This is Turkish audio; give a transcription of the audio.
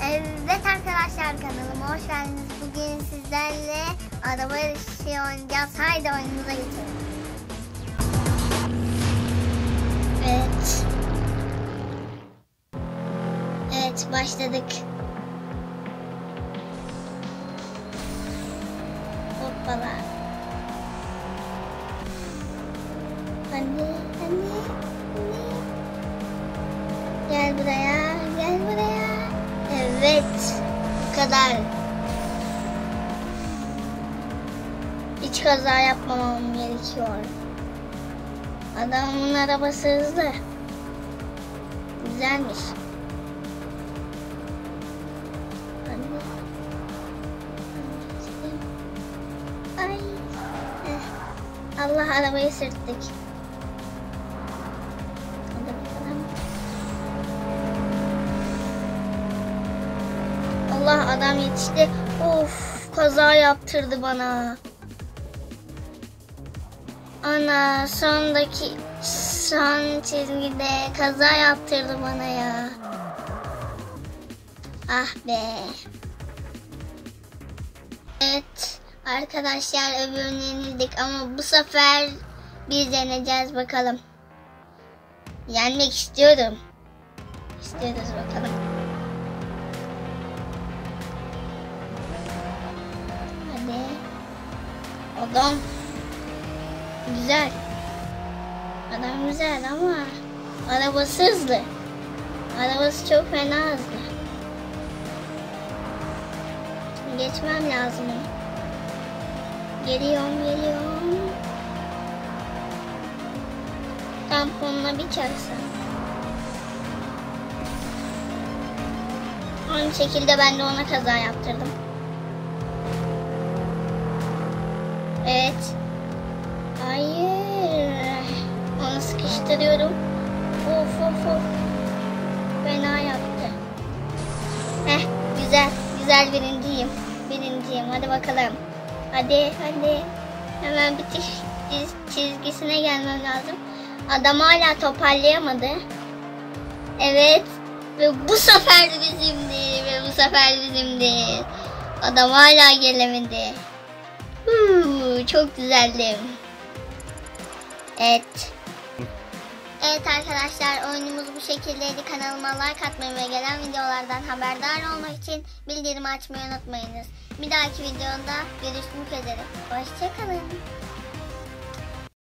Evet arkadaşlar, kanalıma hoş geldiniz. Bugün sizlerle araba yarışı oynayacağız. Haydi oyunumuza geçelim. Evet başladık. Hoppala. Anne. Gel buraya. Evet, bu kadar. Hiç kaza yapmamam gerekiyor. Adamın arabası hızlı. Güzelmiş. Ay. Allah, arabayı sürttük. Allah, adam yetişti. Of, kaza yaptırdı bana. Ana, son çizgide kaza yaptırdı bana ya. Ah be. Evet arkadaşlar, öbürünü yenildik ama bu sefer biz deneyeceğiz bakalım. Yenmek istiyorum. İstiyoruz bakalım. Adam güzel. Adam güzel ama arabası hızlı. Arabası çok fena hızlı. Şimdi geçmem lazım. Geliyorum. Tamponuna bir çarpsın. Aynı şekilde ben de ona kaza yaptırdım. Evet. Hayır. Onu sıkıştırıyorum. Of. Fena yaptı. Güzel birinciyim. Hadi bakalım. Hadi. Hemen bitiş çizgisine gelmem lazım. Adam hala toparlayamadı. Evet. Ve bu sefer bizimdi. Adam hala gelemedi. Çok güzeldim. Evet arkadaşlar, oyunumuz bu şekildeydi. Kanalıma like atmayı ve gelen videolardan haberdar olmak için bildirimi açmayı unutmayınız. Bir dahaki videoda görüşmek üzere. Hoşçakalın.